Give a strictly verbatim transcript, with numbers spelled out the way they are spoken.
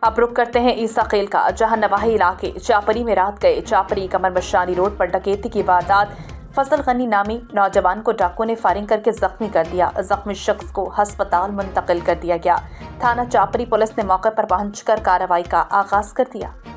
अब रुक करते हैं ईसा खेल का, जहां नवाही इलाके चापरी में रात गए चापरी कमर मशानी रोड पर डकैती की वारदात। फजल गनी नामी नौजवान को डाकुओं ने फायरिंग करके जख्मी कर दिया। जख्मी शख्स को अस्पताल मुंतकिल कर दिया गया। थाना चापरी पुलिस ने मौके पर पहुंचकर कार्रवाई का आगाज कर दिया।